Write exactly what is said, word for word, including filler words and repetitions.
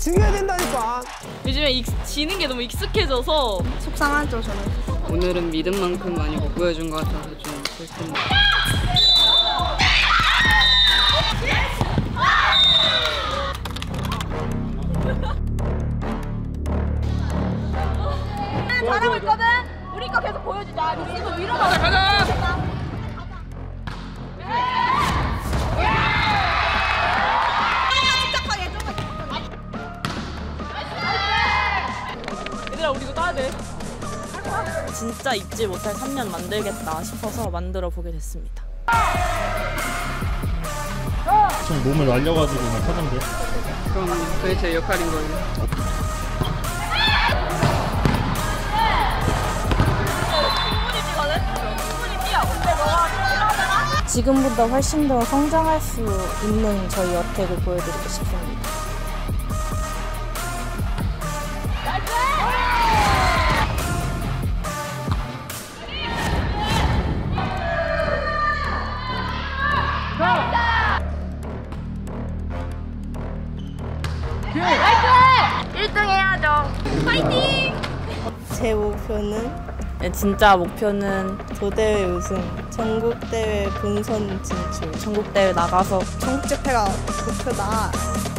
죽여야 된다니까. 요즘에 익, 지는 게 너무 익숙해져서 속상하죠 저는. 오늘은 믿은 만큼 많이 못 보여준 것 같아서 좀 슬픈데. 잘하고 있거든? 우리 거 계속 보여주자. 미스도 위로 가자. 가자. 얘들아 우리 이거 따야 돼. 진짜 잊지 못할 삼 년 만들겠다 싶어서 만들어 보게 됐습니다. 좀 몸을 날려가지고 막 하던데. 그럼 그게 제 역할인 거예요. 지금보다 훨씬 더 성장할 수 있는 저희 어택을 보여드리고 싶습니다. 일 등 해야죠. 파이팅! 제 목표는 진짜 목표는 도대회 우승, 전국대회 본선 진출, 전국대회 나가서 전국집회가 목표다.